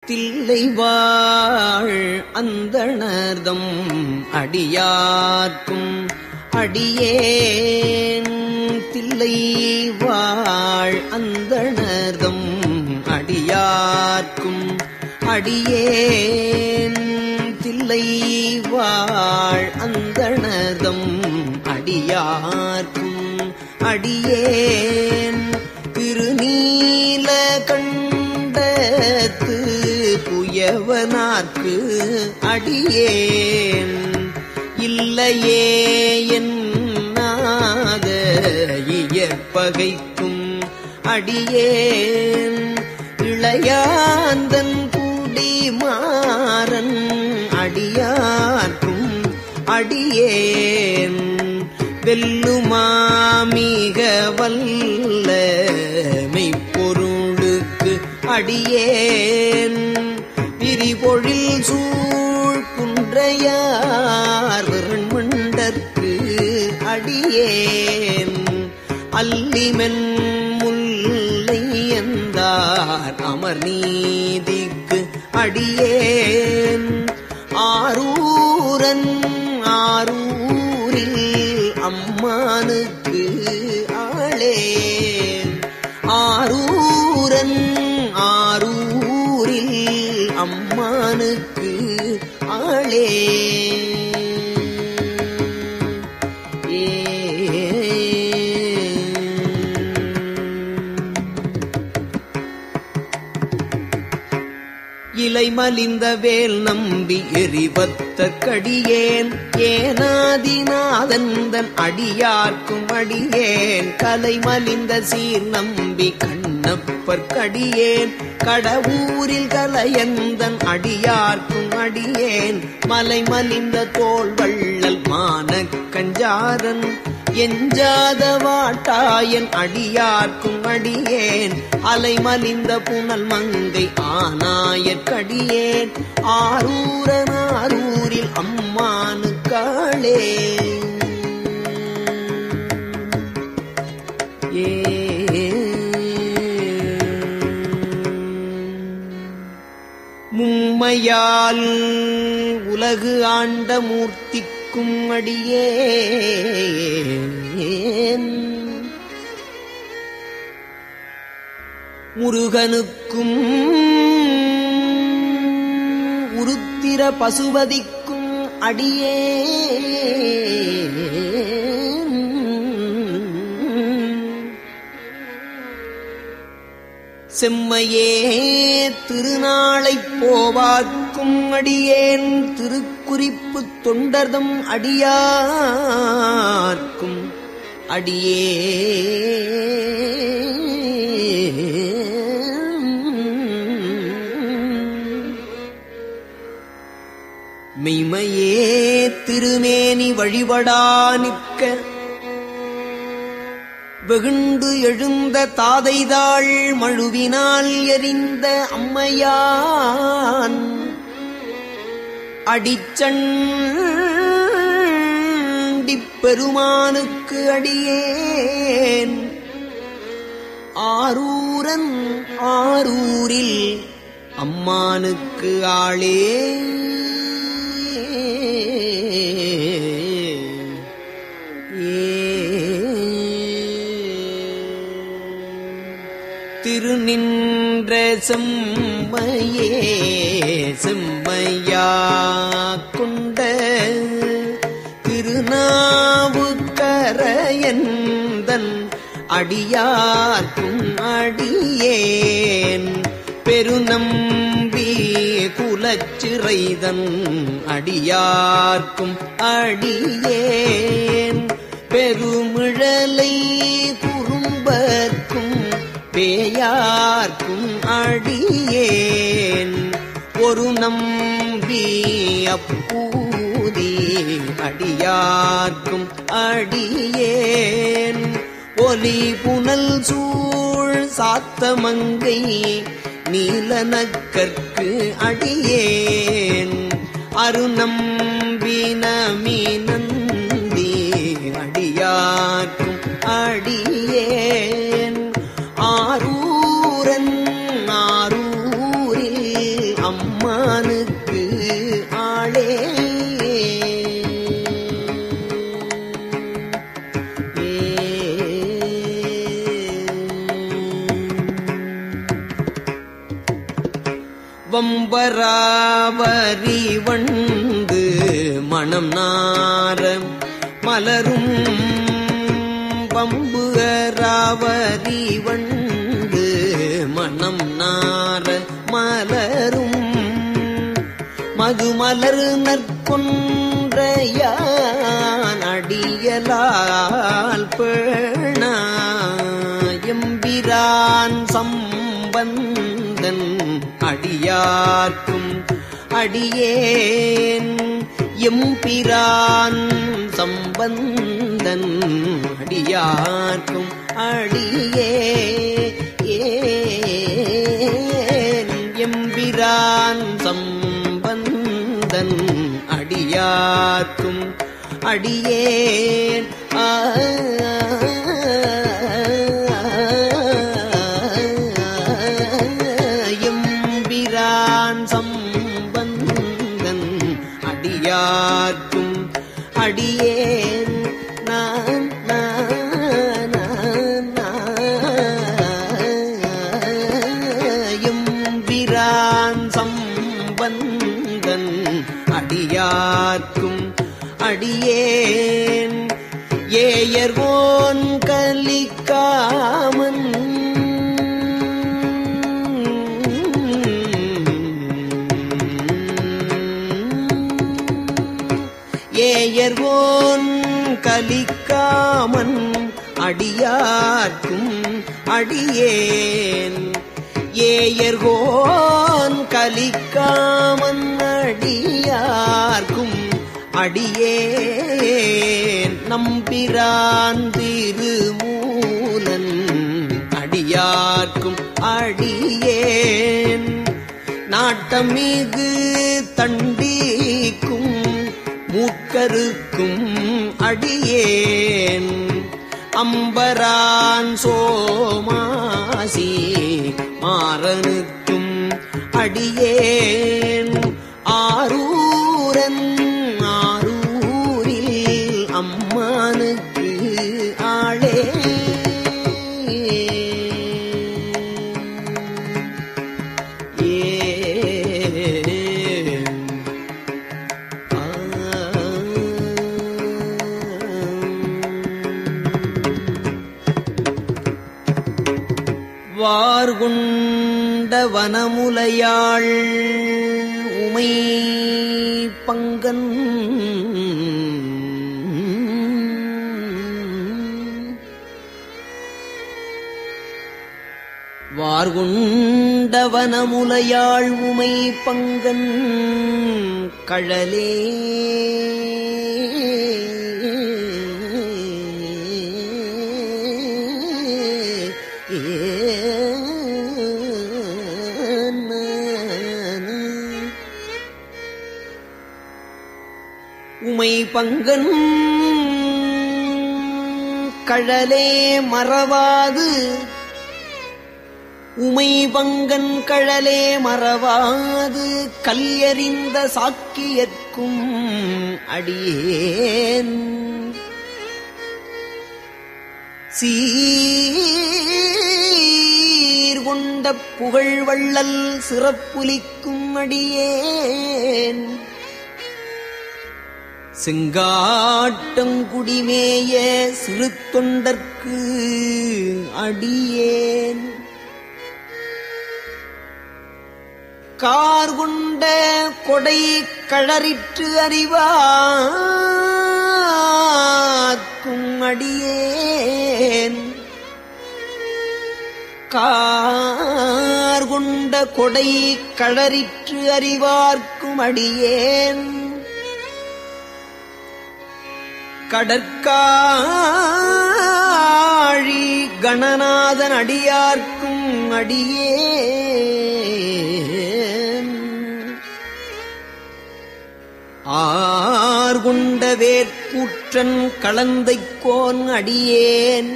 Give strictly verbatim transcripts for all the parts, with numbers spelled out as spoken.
தில்லைவாழ் அந்தணர்தம் அடியார்க்கும் அடியேன் தில்லைவாழ் அந்தணர்தம் அடியார்க்கும் அடியேன் தில்லைவாழ் அந்தணர்தம் அடியார்க்கும் அடியேன் திருநீல கண்டத்து புயவனார்க்கு அடியேன் இல்லையே என்னாத இயற்பகைக்கும் அடியேன் இளையாந்தன் குடிமாறன் அடியார்க்கும் அடியேன் வெல்லுமாமிக வல்ல மெய்ப்பொருளுக்கு அடியேன் விரிபொழில் சூழ் குன்றையார் விரண்மண்டற்கு அடியேன் அல்லிமென் முல்லை எந்தார் அமர் நீதிக்கு அடியேன் ஆரூரன் ஆரூரில் அம்மானுக்கு ஆளேன் ஆரூரன் ஆரூரில் அம்மானுக்கு ஆளே இலை மலிந்த வேல் நம்பி எரிபத்த கடியேன் ஏனாதிநாதந்தன் அடியார்க்கும் அடியேன் கலை மலிந்த சீர் நம்பி கண்ணப்பர் கடியேன் கடவுரில் கலையந்தன் அடியார்க்கும் அடியேன் மலை மலிந்த தோள் வள்ளல் மான கஞ்சாரன் எஞ்சாத வாட்டாயன் அடியார்க்கும் அடியேன் அலை மலிந்த புனல் மங்கை ஆனாயற்கடியேன் ஆரூரன் ஆரூரில் அம்மானு காளே ஏ மும்மையால் உலகு ஆண்ட மூர்த்திக்கும் அடியேன் முருகனுக்கும் உருத்திர பசுபதிக்கும் அடியேன் செம்மையே திருநாளைப் போவார்க்கும் அடியேன் திருக்குறிப்பு தொண்டர்தம் அடியார்க்கும் அடியேன் மெய்மையே திருமேனி வழிபடா நிற்க வெகுண்டு எழுந்த தாதைதாள் மழுவினால் எரிந்த அம்மையான் அடிச்சண்டிப் பெருமானுக்கு அடியேன் ஆரூரன் ஆரூரில் அம்மானுக்கு ஆளே திருநின்ற செம்மையே செம்மையா கொண்ட திருநாவுக்கரையந்தன் அடியார்க்கும் அடியேன் பெருநம்பி குலச்சிறைதன் அடியார்க்கும் அடியேன் பெருமிழலை குறும்பர்க்கும் பேயார்க்கும் அடியேன் ஒரு நம்பி அப்பூதி அடியார்க்கும் அடியேன் ஒலி புனல் சூழ் சாத்தமங்கை நீலனக்கற்கு அடியேன் அருநம்பி நமீனந்தி அடியார்க்கும் அடியேன் ஆரூரன் ஆரூரில் அம்மானுக்கு ஆளே வம்பராவரி வண்டு மணம் நார மலரும் வம்புகராவரி வண்டு மணம் நார மலரும் மதுமலர் நற்கொன்றையான் அடியலால் பேணா எம்பிரான் சம்பந்தன் அடியார்க்கும் அடியேன் எம்பிரான் சம்பந்தன் அடியார்க்கும் அடியேன் எம்பிரான் சம்பந்தன் அடியார்க்கும் அடியேன் ஆ சம்பந்தன் அடியார்க்கும் அடியேன் நான் எம்பிரான் சம்பந்தன் அடியார்க்கும் அடியேன் ஏயர்வோன் கலிக்காமன் ஏயர்வோன் கலிக்காமன் அடியார்க்கும் அடியேன் ஏயர்வோன் கலிக்காமன் அடியார்க்கும் அடியேன் நம்பிரான் திருமூலன் அடியார்க்கும் அடியேன் நாட்டமிகு தண்டிக்கும் மூக்கருக்கும் அடியேன் அம்பரான் சோமாசி மாறனுக்கும் அடியேன் ஆரூரன் ஆரூரில் அம்மானுக்கு ஆளே வார்கொண்ட வனமுலையாள் உமை பங்கன் வார்கொண்ட வனமுலையாள் உமை பங்கன் கழலே உமை பங்கன் கழலே மறவாது உமை பங்கன் கழலே மறவாது கல்யறிந்த சாக்கியற்கும் அடியேன் சீர்கொண்ட புகழ்வள்ளல் சிறப்புலிக்கும் அடியேன் செங்காட்டங்குடிமேய சிறு தொண்டர்க்கு அடியேன் கார்கொண்ட கொடை கழறிற்று அறிவார்க்கும் அடியேன் கார்கொண்ட கொடை கழறிற்று அறிவார்க்கும் அடியேன் கடற்காழி கணநாதன் அடியார்க்கும் அடியேன் ஆர்கொண்ட வேற்பூற்றன் கலந்தைக்கோன் அடியேன்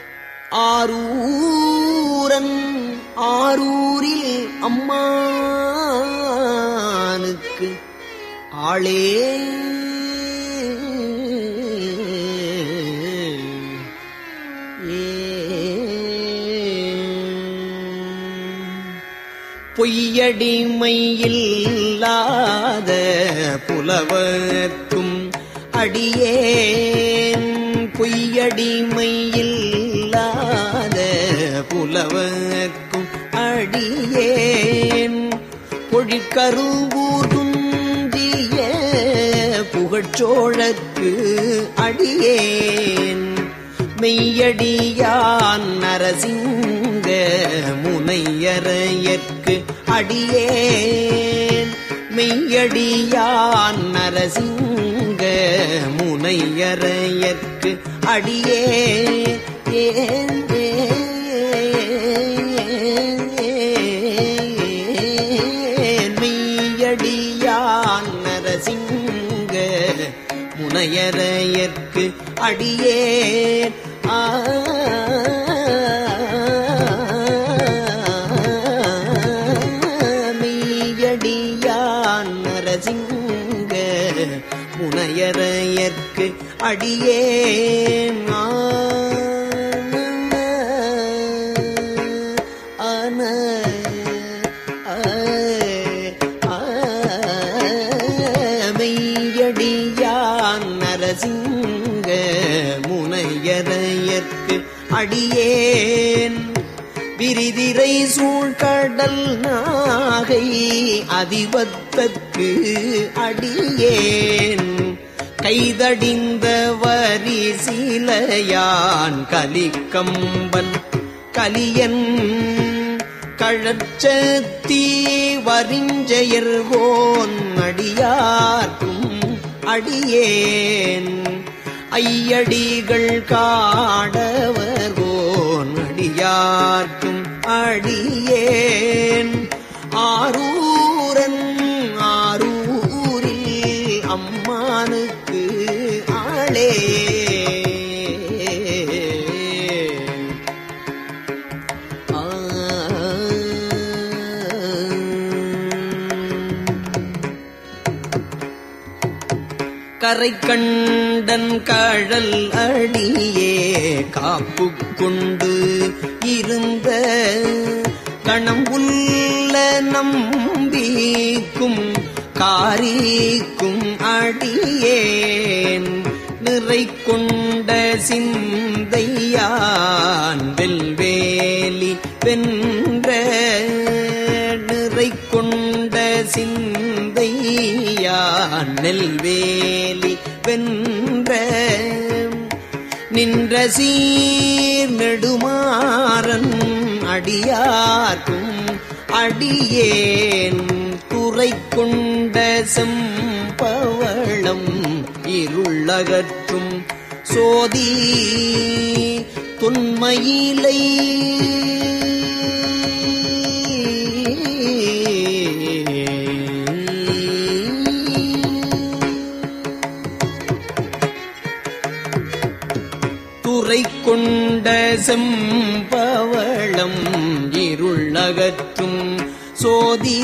ஆரூரன் ஆரூரில் அம்மா ஆளே பொய்யடிமையில்லாத புலவர்க்கும் அடியேன் பொய்யடிமையில்லாத புலவர்க்கும் அடியேன் பொழிற்கருவூர் துஞ்சிய புகழ்ச்சோழற்கு அடியேன் மெய்யடியான் நரசிங்க முனையரையற்கு அடியேன் மெய்யடியான் நரசிங்க முனையரையற்கு அடியேன் ஏன் மெய்யடியான் நரசிங்க முனையரையற்கு அடியேன் ஆ மெய்யடியான் நரசிங்க முனையரையற்கு அடியேன் ஆன மெய்யடியான் நரசிங்க முனையரையற்கு அடியேன் விரிதிரை சூழ்கடல் நாகை அதிபத்தற்கு அடியேன் கைதடிந்த வரி சிலையான் கலிக்கம்பன் கலியன் கழற்சத்தி வரிஞ்செயர்வோன் அடியார்க்கும் அடியேன் ஐயடிகள் காடவர்வோன் அடியார்க்கும் அடியேன் ஆரூரன் ஆரூரில் அம்மானுக்கு ஆளே கரை கண்டன் கழல் அடியே காப்பு கொண்டு இருந்த கணம்புல்ல நம்பிக்கும் காரிக்கும் அடியேன் நிறை கொண்ட சிந்தையான் வெல்வேலி வென்ற நிறை கொண்ட சிந்தையான் நெல்வேலி வென்ற நின்ற சீர் நெடுமாறன் அடியார்க்கும் அடியேன் துறை கொண்ட செம்பவளம் இருளகற்றும் சோதி தொன்மயிலை துறை கொண்ட செம்பவளம் இருளகற்றும் சோதி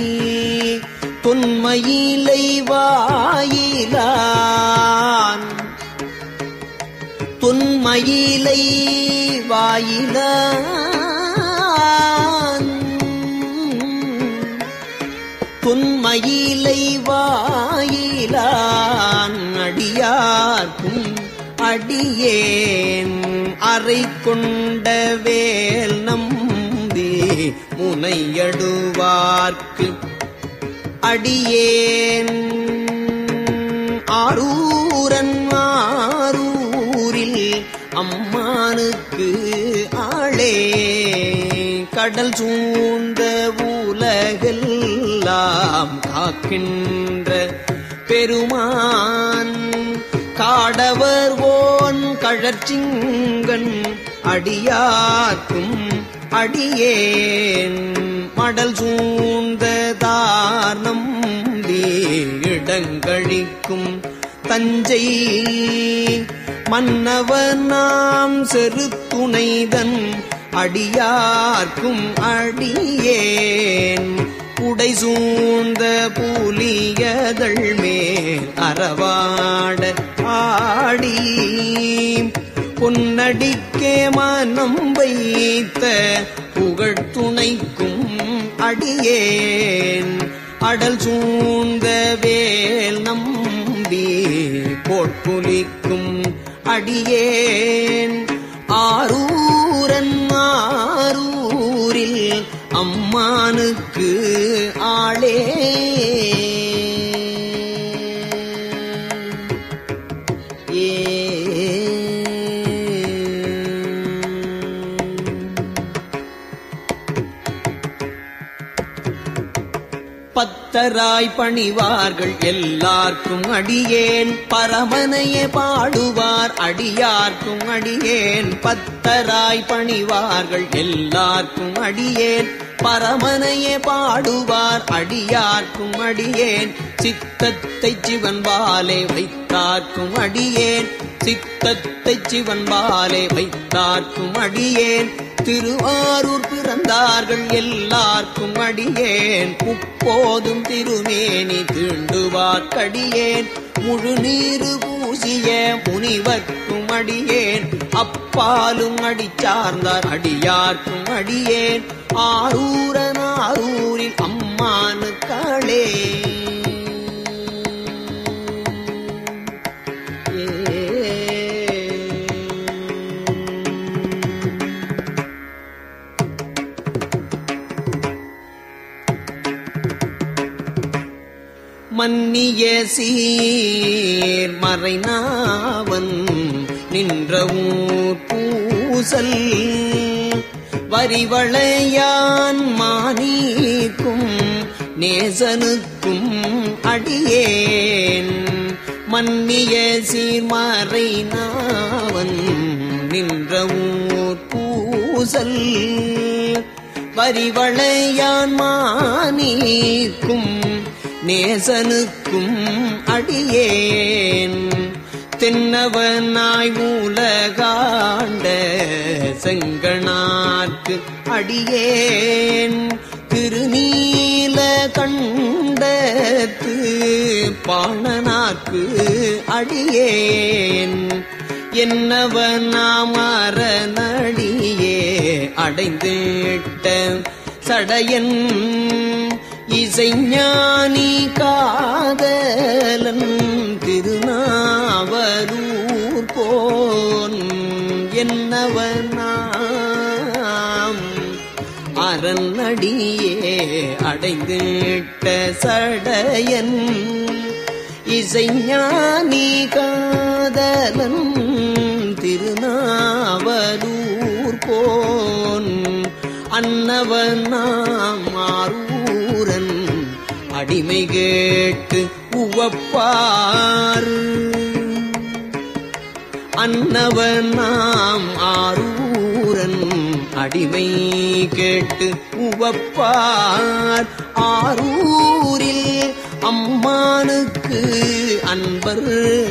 தொன்மயிலை வாயிலான் தொன்மயிலை வாயிலான் தொன்மயிலை வாயிலான் அடியார்க்கும் அடியேன் அறை கொண்ட வேல் நம்பி முனையடுவார்க்கு அடியேன் ஆரூரன் ஆரூரில் அம்மானுக்கு ஆளே கடல் சூழ்ந்த உலகெல்லாம் காக்கின்ற பெருமான் காடவர் ஓன் கழற்சிங்கன் அடியார்க்கும் அடியேன் மடல் சூழ்ந்ததார் நம்பி இடங்கழிக்கும் தஞ்சை மன்னவர் நாம் செருத்துணைதன் அடியார்க்கும் அடியேன் உடை சூழ்ந்த புலியதழ் மேல் அறவாட ஆடி பொன்னடிக்கே மனம் வைத்த புகழ்துணைக்கும் அடியேன் அடல் சூழ்ந்த வேல் நம்பி போட்புலிக்கும் அடியேன் ஆரூரன் ஆரூரில் அம்மானுக்கு ஆளே பத்தராய் பணிவார்கள் எல்லார்க்கும் அடியேன் பரமனையே பாடுவார் அடியார்க்கும் அடியேன் பத்தராய் பணிவார்கள் எல்லார்க்கும் அடியேன் பரமனையே பாடுவார் அடியார்க்கும் அடியேன் சித்தத்தை சிவன் பாலே வைத்தார்க்கும் அடியேன் சித்தத்தை சிவன் பாலே வைத்தார்க்கும் அடியேன் திருவாரூர் பிறந்தார்கள் எல்லார்க்கும் அடியேன் முப்போதும் திருமேனி தீண்டுவார்க்கடியேன் முழு நீரு பூசிய முனிவர்க்கும் அடியேன் அப்பாலும் அடிச்சார்ந்தார் அடியார்க்கும் அடியேன் ஆரூரன் ஆரூரில் அம்மானுக்காளே மன்னிய சீர் மறைநாவன் நின்ற ஊர் பூசல் வரிவளையான் மானீக்கும் நேசனுக்கும் அடியேன் மன்னிய சீர் மறைநாவன் நின்ற ஊர் பூசல் வரிவளையான் மானீக்கும் நேசனுக்கும் அடியேன் தென்னவனாய் உலகாண்ட செங்கணார்க்கு அடியேன் திருநீல கண்டத்து பாணனார்க்கு அடியேன் என்னவனாம் அரணடியே அடைந்திட்ட சடையன் இசைஞானி காதலன் திருநாவலூர் போன் என்னவனாம் அரண்அடியே அடைந்திட்ட சடையன் இசைஞானி காதலன் திருநாவலூர் போன் அன்னவனாம் ஆரூரன் அடிமை கேட்டு உவப்பார் அன்னவனாம் ஆரூரன் அடிமை கேட்டு உவப்பார் ஆரூரில் அம்மானுக்கு அன்பர்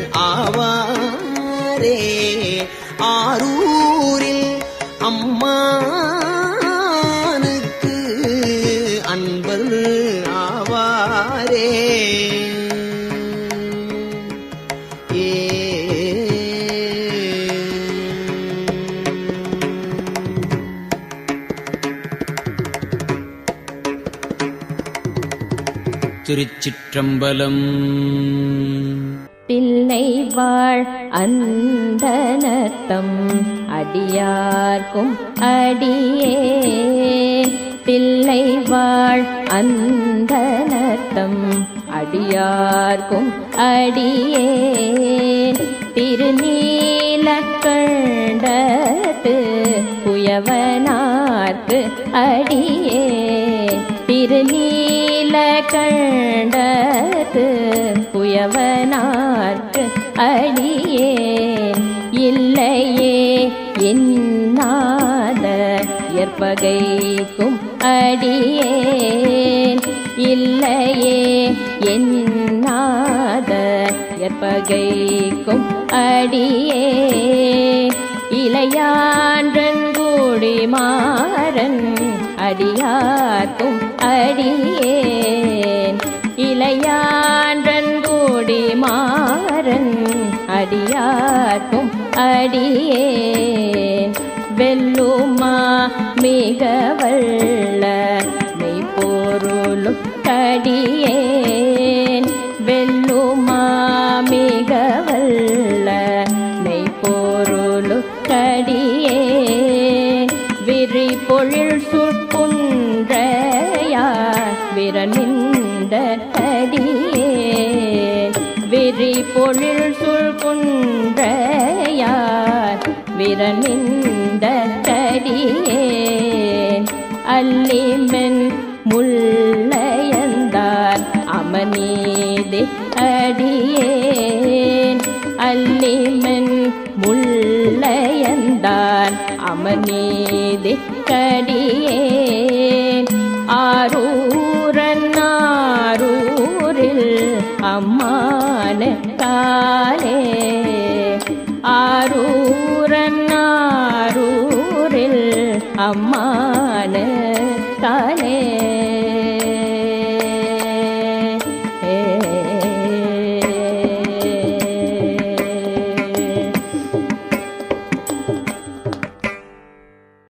ஆவாரே ஆரூரில் அம்மானுக்கு அன்பர் ஆவாரே ஏ திருச்சிற்றம்பலம். பிள்ளை வாழ் அந்தனத்தம் அடியார்க்கும் அடியேன் பிள்ளை வாழ் அந்தனத்தம் அடியார்க்கும் அடியேன் திருநீலக்கண்டத்து புயவனார்க்கு அடியேன் திருநீலக்கண்டத்து புயவனார்க்கு அடியேன் இல்லையே என்னாத ஏற்பகைக்கும் அடியேன் இல்லையே என்னாத ஏற்பகைக்கும் அடியேன் இளையான்றன் கூடி மாறன் அடியார்க்கும் அடியேன் இளையான்றன் கூடி மாறன் அடியார்க்கும் அடியேன் வெல்லுமா மிக வல்ல மெய்ப்பொருளும் கடியேன் வெல்லுமா மிக வல்ல மெய்ப்பொருளும் கடியேன் விரி பொழில் சுற்குன்றையார் விரனிந்த கடியேன் விரி பொழில் சுற்குன்றையார் விரனிந்த கடியேன் அல்லிமென் முள்ளையந்தார் அமனீதி அடியேன் அல்லிமென் முள்ளையந்தார் அமனீதி கடியேன் ஆரூரன் ஆரூரில் அம்மான காலே ஆரூரன் ஆரூரில் அம்மான காலே